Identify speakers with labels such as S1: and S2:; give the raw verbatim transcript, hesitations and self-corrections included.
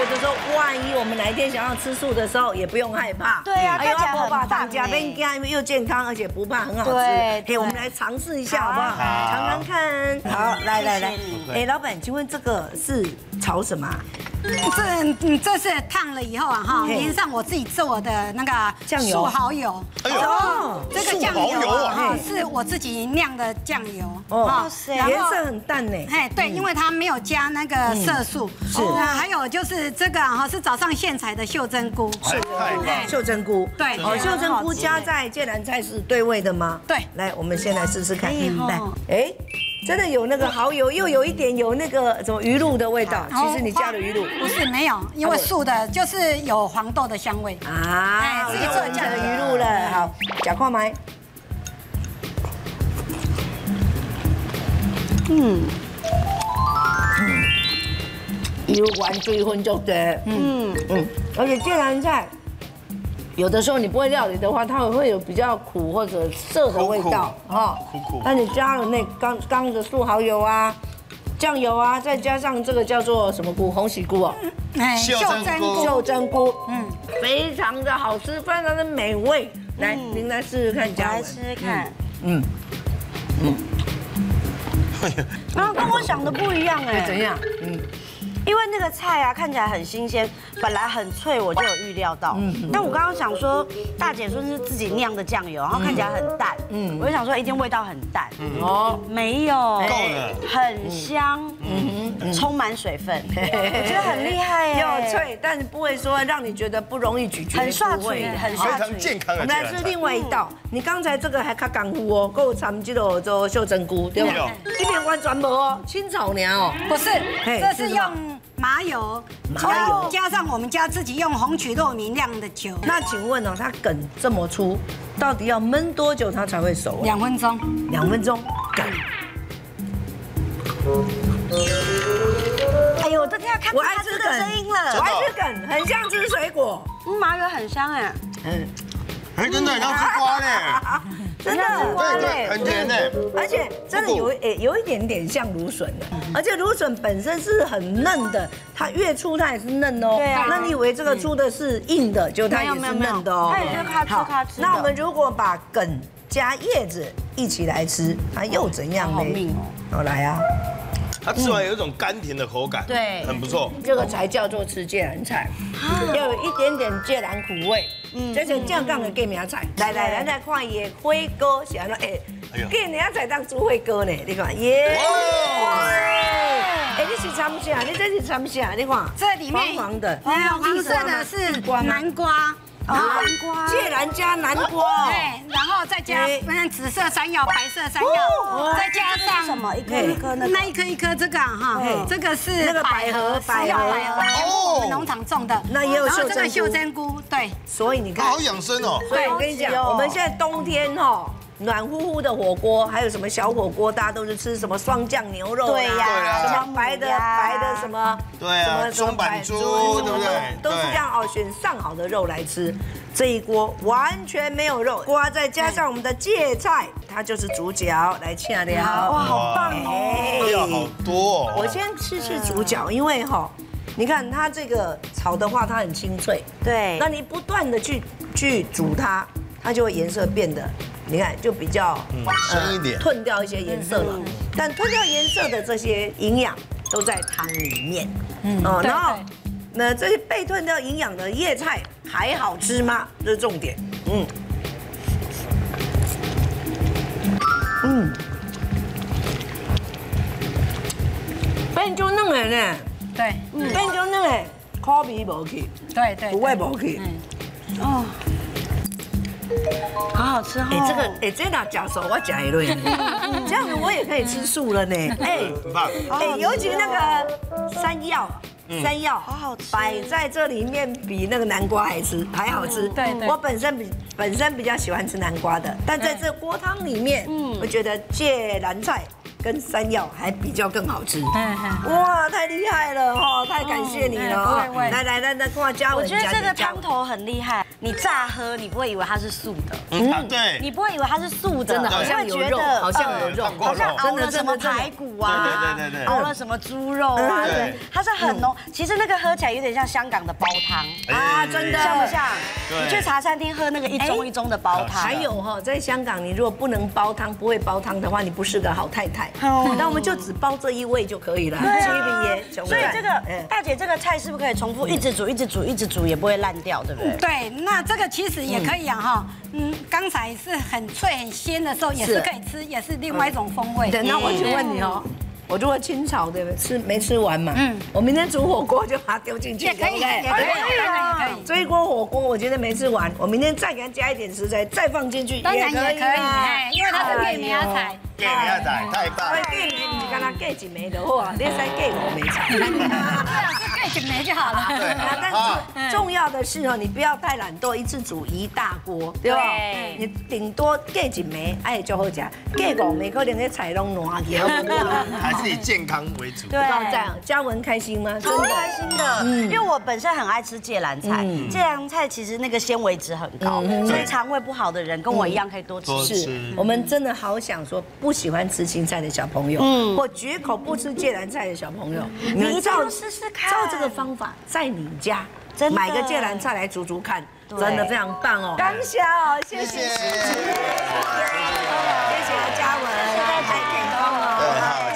S1: 得说，万一我们哪一天想要吃素的时候，也不用害怕。
S2: 对呀，看起来很棒。
S1: 当家边干又健康，而且不怕，很好吃。
S2: 对，
S1: 哎，我们来尝试一下好不好？尝尝看。好，来来来，哎，老板，请问这个是炒什么？
S3: 这嗯，这是烫了以后啊，哈，淋上我自己做的那个
S1: 酱油
S3: 素蚝油。
S4: 哎呦，
S3: 这个酱油啊，是我自己酿的酱油。
S1: 哦，颜色很淡呢。
S3: 哎，对，因为它没有加那个色素。是。还有就是这个哈，是早上现采的秀珍菇。
S4: 是。
S1: 秀珍菇。
S3: 对。
S1: 哦，秀珍菇加在芥蓝菜是对味的吗？
S3: 对。
S1: 来，我们先来试试看。来，哎。 真的有那个蚝油，又有一点有那个什么鱼露的味道。其实你加了鱼露，
S3: 不是没有，因为素的就是有黄豆的香味
S1: 啊。哎，自己做加了鱼露了，好，假看麦。嗯嗯，油完水分就对，嗯嗯，而且芥蓝菜。 有的时候你不会料理的话，它会有比较苦或者涩的味道哈。苦苦。那你加了那刚刚的素蚝油啊、酱油啊，再加上这个叫做什么菇？红喜菇哦。
S3: 哎，秀珍菇。
S1: 秀珍菇，嗯，非常的好吃，非常的美味。来，您来试试看，嘉文。
S2: 来试试看。
S1: 嗯嗯。
S2: 然后跟我想的不一样哎。
S1: 怎样？嗯。
S2: 因为那个菜啊看起来很新鲜，本来很脆，我就有预料到。嗯，但我刚刚想说，大姐说是自己酿的酱油，然后看起来很淡。嗯，我就想说一定味道很淡。嗯哦，没有，
S4: 够了，
S2: 很香。嗯哼，充满水分，我觉得很厉害耶。
S1: 又脆，但是不会说让你觉得不容易咀嚼，
S2: 很刷嘴，很刷嘴。
S4: 非常健康的。
S1: 我们来吃另外一道，你刚才这个还较功夫哦，够掺这个做秀珍菇，对吧？这边完全无哦，清炒娘哦，
S3: 不是，这是用。 麻油，
S1: 麻油
S3: 加上我们家自己用红曲糯米酿的酒。
S1: 那请问哦，它梗这么粗，到底要焖多久它才会熟？
S3: 两分钟。
S1: 两分钟，梗。
S2: 哎呦，我都听到咔
S1: 我爱吃
S2: 咔的声音了。
S1: 我爱吃梗，很像吃水果。
S2: 嗯，麻油很香哎。嗯。
S4: 哎，真的很像吃瓜呢。
S1: 真的，
S4: 对对，很甜呢，
S1: 而且真的有诶有一点点像芦笋的，而且芦笋本身是很嫩的，它越粗它也是嫩哦。对啊。那你以为这个粗的是硬的，就它也是嫩的哦。
S2: 它也是咔哧咔哧。
S1: 那我们如果把梗加叶子一起来吃，它又怎样呢？
S2: 好命哦。
S1: 好来啊。
S4: 它吃完有一种甘甜的口感，
S2: 对，
S4: 很不错。
S1: 这个才叫做吃芥蓝菜，要有一点点芥蓝苦味。嗯，这是正港的芥苗菜。来来，咱来看伊的火锅是安怎？哎，芥苗菜当煮火锅呢？你看，耶！哎，你是参啥？你这是参啥？你看，
S3: 这里面
S1: 黄黄的，
S3: 黄色的是南瓜。
S2: 南瓜，
S1: 芥蓝加南瓜，
S3: 对，然后再加嗯紫色山药、白色山药，再加上
S2: 什么一颗一颗那
S3: 那一颗一颗这个哈，这个是
S1: 那个百合，
S3: 百合，百合，我们农场种的，
S1: 那也有秀珍菇，
S3: 这个秀珍菇，对，
S1: 所以你看，
S4: 好养生哦。
S1: 对，我跟你讲，我们现在冬天哈。 暖乎乎的火锅，还有什么小火锅，大家都是吃什么双酱牛肉，
S2: 对呀，
S1: 什么白的白的什么，
S4: 对啊，松板猪，对不对？
S1: 都是这样哦，选上好的肉来吃。这一锅完全没有肉，锅再加上我们的芥菜，它就是主角，来切掉。
S2: 哇，好棒哦！
S4: 料好多哦。
S1: 我先吃吃主角，因为哈，你看它这个炒的话，它很清脆，
S2: 对。
S1: 那你不断的去去煮它，它就会颜色变得。 你看，就比较
S4: 深一点，
S1: 褪掉一些颜色了。但褪掉颜色的这些营养都在汤里面。嗯，哦，然后那这些被褪掉营养的叶菜还好吃吗？这是重点。嗯，嗯，变就嫩了呢。
S3: 对，
S1: 变就嫩了，口味无去，
S3: 对对，
S1: 苦味无去。
S2: 哦。 好好吃哦！
S1: 哎，这个哎，这哪假熟我假一类呢，这样子我也可以吃素了呢。哎，
S4: 很棒。
S1: 哎，尤其那个山药，山药
S2: 好好吃，
S1: 摆在这里面比那个南瓜还吃还好吃。
S3: 对对，
S1: 我本身比本身比较喜欢吃南瓜的，但在这锅汤里面，嗯，我觉得芥蓝菜跟山药还比较更好吃。哇，太厉害了哈！太感谢你了哈！来来来来，跟我嘉文
S2: 我觉得这个汤头很厉害。 你乍喝你不会以为它是素的，
S4: 嗯，啊对，
S2: 你不会以为它是素的，
S1: 真的好像有肉，好像有肉，
S2: 好像熬了什么排骨啊，
S4: 对对对对，
S2: 熬了什么猪肉啊，
S4: 对，
S2: 它是很浓。其实那个喝起来有点像香港的煲汤
S1: 啊，真的
S2: 像不像？
S4: 对
S2: 你去茶餐厅喝那个一盅一盅的煲汤。
S1: 还有哈，在香港你如果不能煲汤，不会煲汤的话，你不是个好太太。那我们就只煲这一味就可以了。
S2: 所以这个大姐这个菜是不是可以重复一直煮、一直煮、一直煮，也不会烂掉，对不对？
S3: 对，那这个其实也可以啊哈。嗯，刚才是很脆很鲜的时候，也是可以吃，也是另外一种风味。
S1: 对，那我就问你哦。我如果清炒对不对？吃没吃完嘛？嗯，我明天煮火锅就把它丢进去，
S3: 也可以，也可以啊，也可以。
S1: 这一锅火锅我觉得没吃完，我明天再给它加一点食材，再放进去，
S3: 当然也可以，哎，因为它是芥苗菜。
S4: 芥苗菜太棒了。
S1: 芥苗你就跟它芥一枚的话，你再芥五枚菜。
S3: 对啊，是芥一枚就好了。
S1: 对，但是重要的是哦，你不要太懒惰，一次煮一大锅，对吧？你顶多芥一枚，哎就好吃，芥五枚可能那菜拢烂去。
S4: 还是以健康为主。
S2: 对，
S1: 这样嘉文开心吗？
S2: 超开心的，因为我本身很爱吃芥蓝菜，芥蓝菜其实那个纤维质很高，所以肠胃不好的人跟我一样可以多吃。
S1: 是，我们真的好想说，不喜欢吃青菜的小朋友，嗯，或绝口不吃芥蓝菜的小朋友，
S2: 你一定要试试看，
S1: 照这个方法，在你家买个芥蓝菜来煮煮看，真的非常棒哦。刚小，谢谢，谢谢嘉文，太健康了。